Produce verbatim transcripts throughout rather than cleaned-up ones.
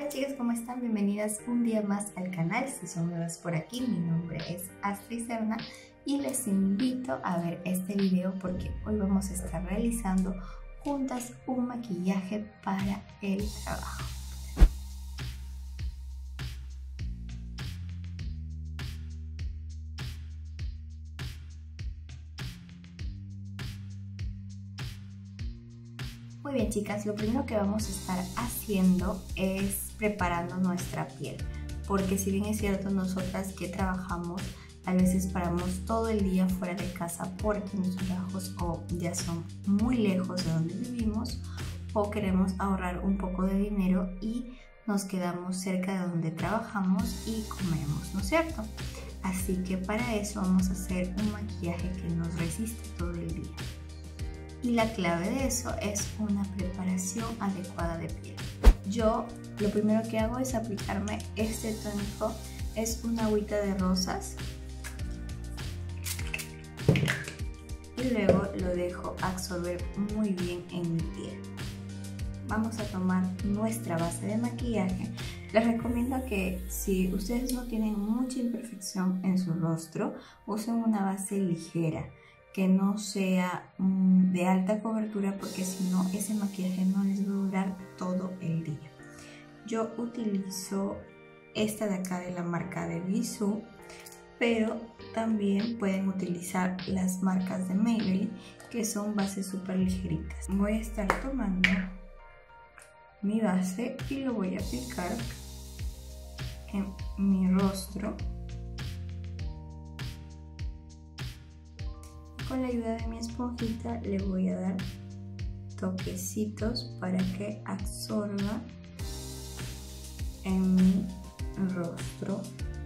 Hola chicas, ¿cómo están? Bienvenidas un día más al canal. Si son nuevas por aquí, mi nombre es Astrid Serna y les invito a ver este video porque hoy vamos a estar realizando juntas un maquillaje para el trabajo. Muy bien chicas, lo primero que vamos a estar haciendo es preparando nuestra piel, porque si bien es cierto, nosotras que trabajamos a veces paramos todo el día fuera de casa porque nuestros trabajos o ya son muy lejos de donde vivimos o queremos ahorrar un poco de dinero y nos quedamos cerca de donde trabajamos y comemos, ¿no es cierto? Así que para eso vamos a hacer un maquillaje que nos resiste todo el día. Y la clave de eso es una preparación adecuada de piel. Yo lo primero que hago es aplicarme este tónico, es una agüita de rosas y luego lo dejo absorber muy bien en mi piel. Vamos a tomar nuestra base de maquillaje. Les recomiendo que si ustedes no tienen mucha imperfección en su rostro, usen una base ligera, que no sea um, de alta cobertura, porque si no ese maquillaje no les va a durar todo el día. Yo utilizo esta de acá de la marca de Bisú, pero también pueden utilizar las marcas de Maybelline, que son bases súper ligeritas. Voy a estar tomando mi base y lo voy a aplicar en mi rostro. Con la ayuda de mi esponjita le voy a dar toquecitos para que absorba en mi rostro.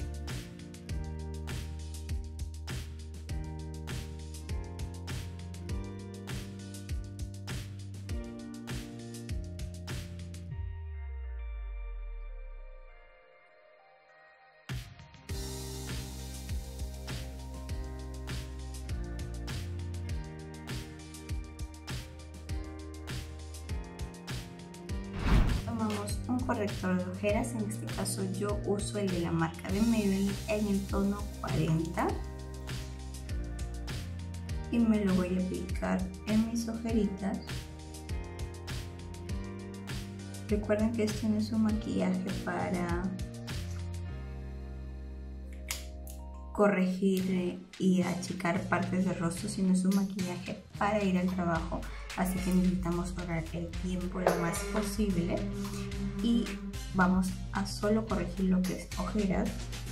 Tomamos un corrector de ojeras, en este caso yo uso el de la marca de Maybelline en el tono cuarenta y me lo voy a aplicar en mis ojeritas. Recuerden que este no es un maquillaje para corregir y achicar partes del rostro, sino es un maquillaje para ir al trabajo, así que necesitamos ahorrar el tiempo lo más posible y vamos a solo corregir lo que es ojeras.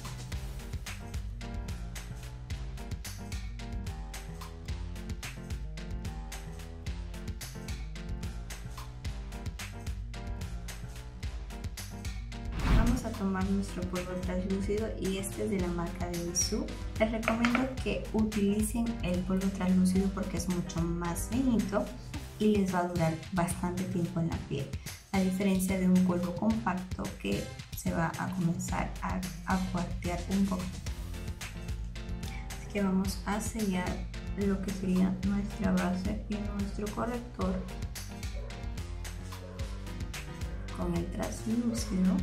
Vamos a tomar nuestro polvo translúcido y este es de la marca de Bisú. Les recomiendo que utilicen el polvo translúcido porque es mucho más finito y les va a durar bastante tiempo en la piel, a diferencia de un polvo compacto que se va a comenzar a, a cuartear un poco. Así que vamos a sellar lo que sería nuestra base y nuestro corrector con el translúcido.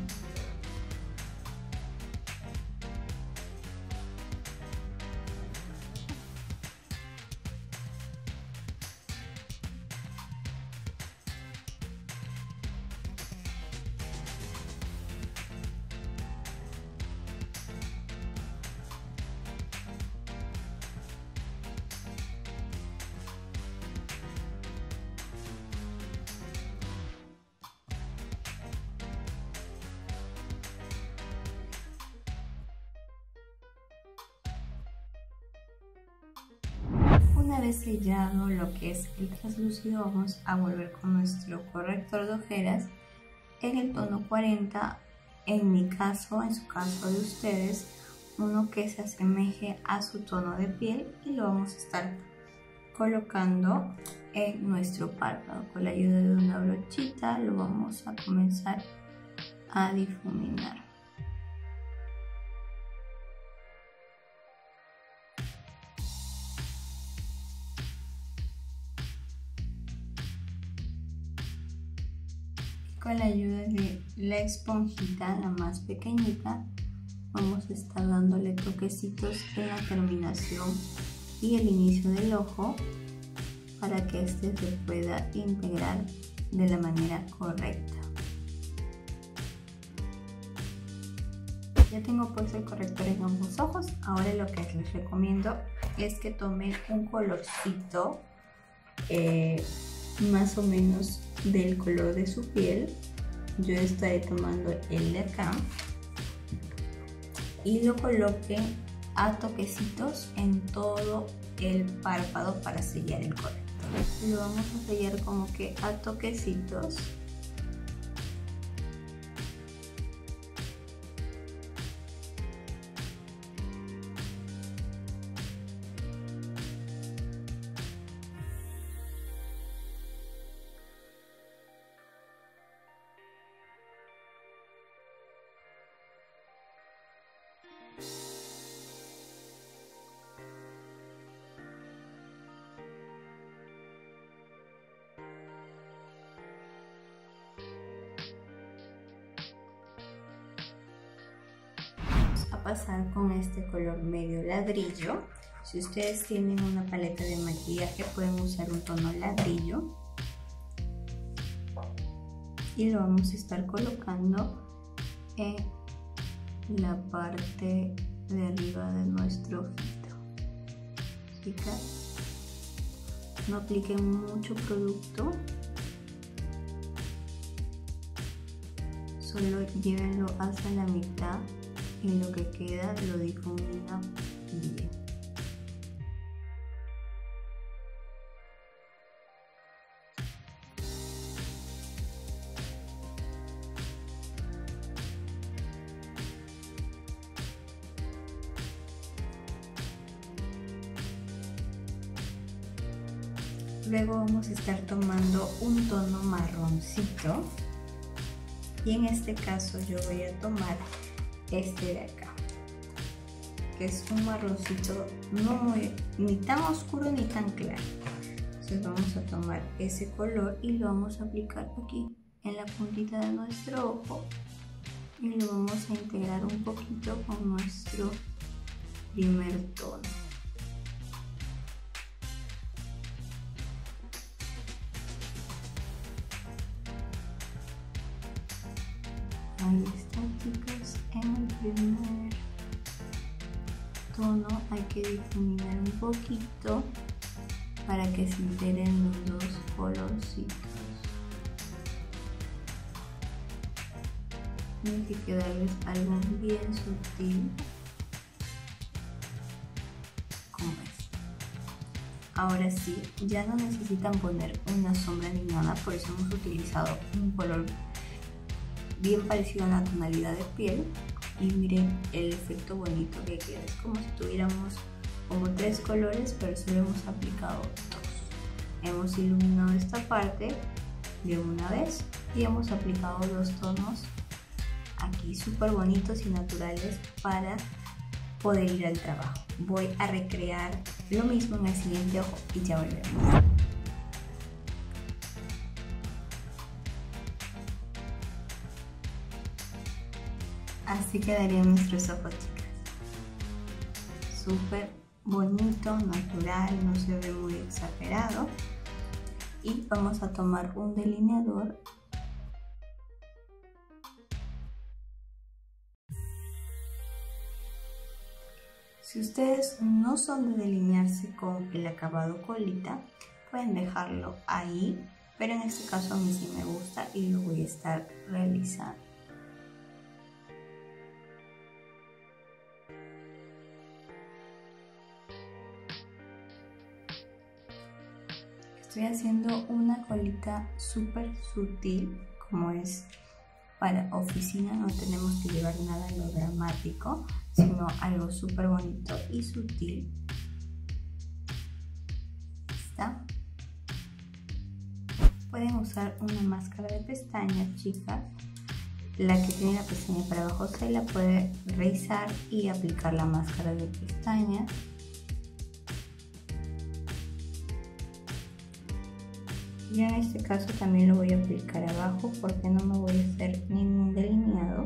Una vez sellado lo que es el translúcido, vamos a volver con nuestro corrector de ojeras en el tono cuarenta, en mi caso, en su caso de ustedes, uno que se asemeje a su tono de piel, y lo vamos a estar colocando en nuestro párpado. Con la ayuda de una brochita lo vamos a comenzar a difuminar. Con la ayuda de la esponjita, la más pequeñita, vamos a estar dándole toquecitos en la terminación y el inicio del ojo para que este se pueda integrar de la manera correcta. Ya tengo puesto el corrector en ambos ojos. Ahora lo que les recomiendo es que tomen un colorcito eh, más o menos del color de su piel. Yo estaré tomando el de acá y lo coloquen a toquecitos en todo el párpado para sellar el corrector. Lo vamos a sellar como que a toquecitos. A pasar con este color medio ladrillo. Si ustedes tienen una paleta de maquillaje pueden usar un tono ladrillo y lo vamos a estar colocando en la parte de arriba de nuestro ojito. Chicas, no apliquen mucho producto, solo llévenlo hasta la mitad y lo que queda lo difumina bien. Luego vamos a estar tomando un tono marroncito y en este caso yo voy a tomar este de acá, que es un marroncito no muy ni tan oscuro ni tan claro. Entonces vamos a tomar ese color y lo vamos a aplicar aquí en la puntita de nuestro ojo y lo vamos a integrar un poquito con nuestro primer tono. Ahí está, chicas, en el primer tono hay que difuminar un poquito para que se integren los dos colorcitos. Tiene que quedarles algo bien sutil como es. Ahora sí, ya no necesitan poner una sombra ni nada, por eso hemos utilizado un color bien parecido a la tonalidad de piel y miren el efecto bonito que queda. Es como si tuviéramos como tres colores, pero solo hemos aplicado dos. Hemos iluminado esta parte de una vez y hemos aplicado dos tonos aquí súper bonitos y naturales para poder ir al trabajo. Voy a recrear lo mismo en el siguiente ojo y ya volvemos. Así quedarían nuestros ojos, chicas. Súper bonito, natural, no se ve muy exagerado. Y vamos a tomar un delineador. Si ustedes no son de delinearse con el acabado colita, pueden dejarlo ahí, pero en este caso a mí sí me gusta y lo voy a estar realizando. Estoy haciendo una colita súper sutil, como es para oficina, no tenemos que llevar nada a lo dramático, sino algo súper bonito y sutil. ¿Está? Pueden usar una máscara de pestañas, chicas. La que tiene la pestaña para abajo se la puede rizar y aplicar la máscara de pestañas. Yo en este caso también lo voy a aplicar abajo porque no me voy a hacer ningún delineado.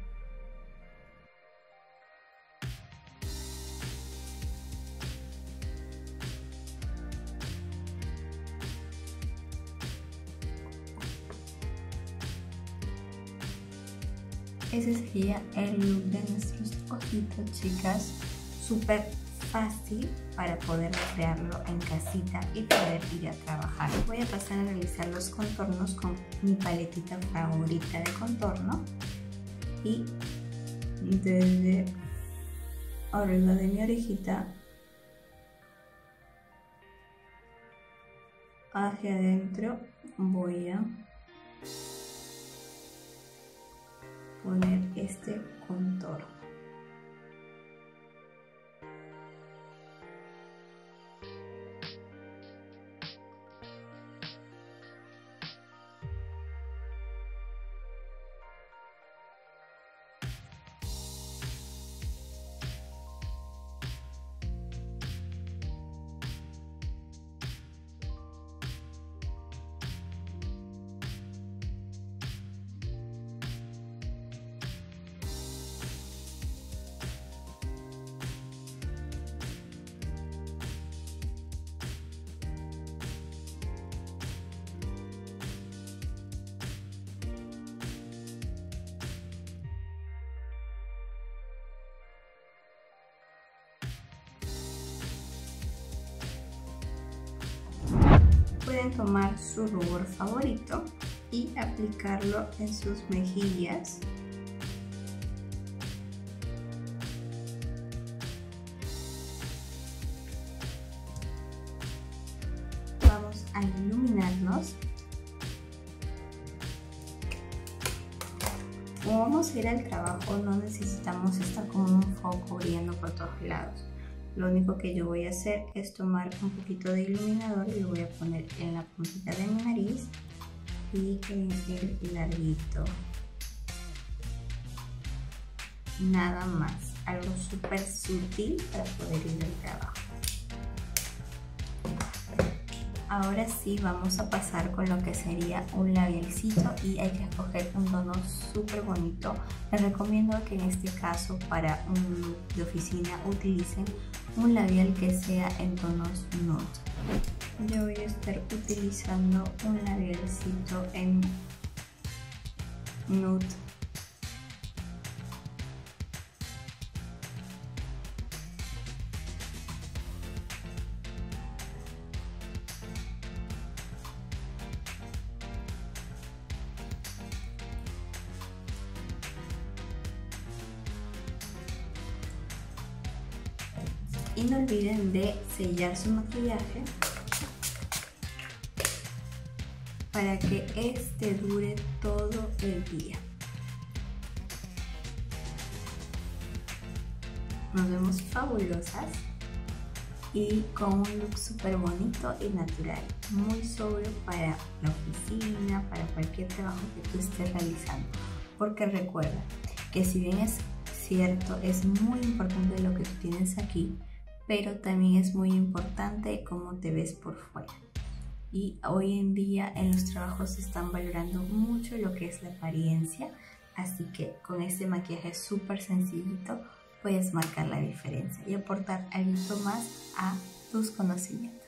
Ese sería el look de nuestros ojitos, chicas. Súper fácil para poder crearlo en casita y poder ir a trabajar. Voy a pasar a realizar los contornos con mi paletita favorita de contorno y desde arriba de mi orejita hacia adentro voy a poner este contorno. Pueden tomar su rubor favorito y aplicarlo en sus mejillas. Vamos a iluminarnos. Como vamos a ir al trabajo, no necesitamos estar con un foco brillando por todos lados. Lo único que yo voy a hacer es tomar un poquito de iluminador y lo voy a poner en la puntita de mi nariz y en el larguito. Nada más, algo súper sutil para poder ir al trabajo. Ahora sí vamos a pasar con lo que sería un labialcito y hay que escoger un tono súper bonito. Les recomiendo que en este caso para un look de oficina utilicen un labial que sea en tonos nude. Yo voy a estar utilizando un labialcito en nude. Y no olviden de sellar su maquillaje para que este dure todo el día. Nos vemos fabulosas y con un look súper bonito y natural, muy sobrio para la oficina, para cualquier trabajo que tú estés realizando. Porque recuerda que si bien es cierto, es muy importante lo que tú tienes aquí, pero también es muy importante cómo te ves por fuera. Y hoy en día en los trabajos se están valorando mucho lo que es la apariencia, así que con este maquillaje súper sencillito puedes marcar la diferencia y aportar algo más a tus conocimientos.